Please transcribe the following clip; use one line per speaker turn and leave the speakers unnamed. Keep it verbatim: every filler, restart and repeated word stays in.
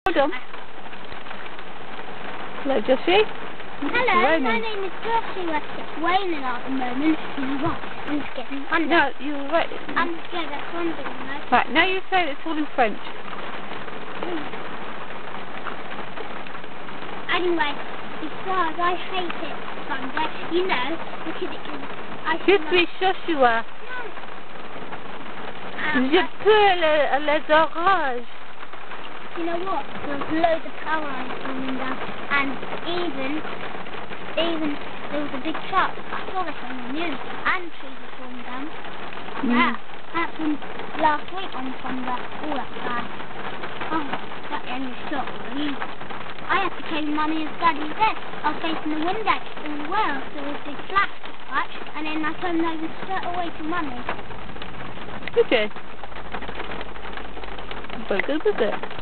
Hold on. Hello, Joshie.
Hello, my name is Joshua. It's raining at the moment. You're right. I'm just getting under.
No, you're right.
I'm scared that's one thing, right?
Right, now you say it's all in French.
Anyway, besides, I hate it, Sunday. You know, because it can... I
Je
can
suis Joshua.
Um,
Je peux les, les orages.
You know what? There's loads of power lines coming down, and even, even there was a big truck. I saw this on the news, and trees were falling down.
Mm.
Yeah, that happened last week on Sunday. Oh, that's bad. Oh, that only stopped. I had to pay money as Daddy said. I was facing the window in Wales, there was a big flash, right? And then I turned over straight away to Mummy.
Okay. Very good, was it?